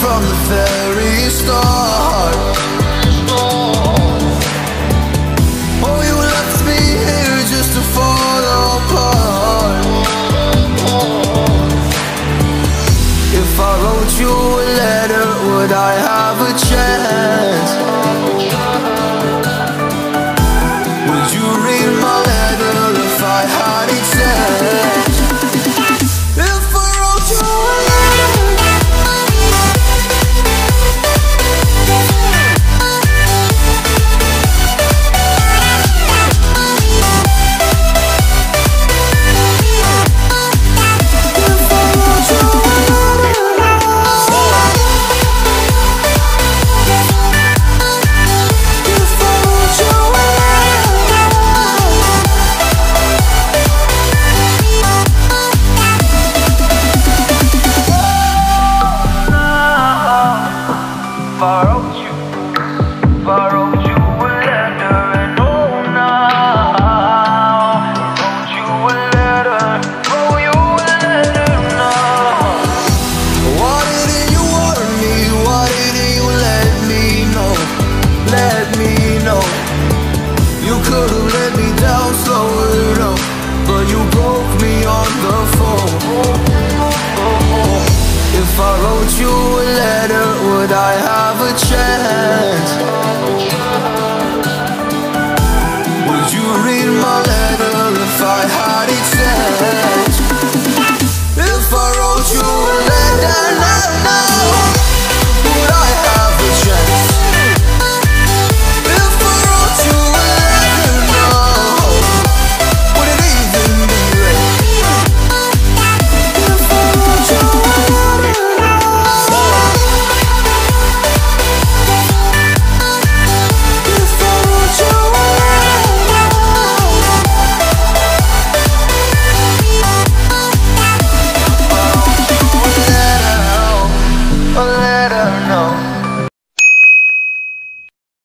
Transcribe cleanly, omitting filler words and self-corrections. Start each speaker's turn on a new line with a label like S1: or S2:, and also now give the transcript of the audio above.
S1: from the very start. Oh, you left me here just to fall apart. If I wrote you a letter, would I have a chance? Would you read my letter if I had a chance? If I wrote you a letter, if I wrote you a letter, would I have a chance?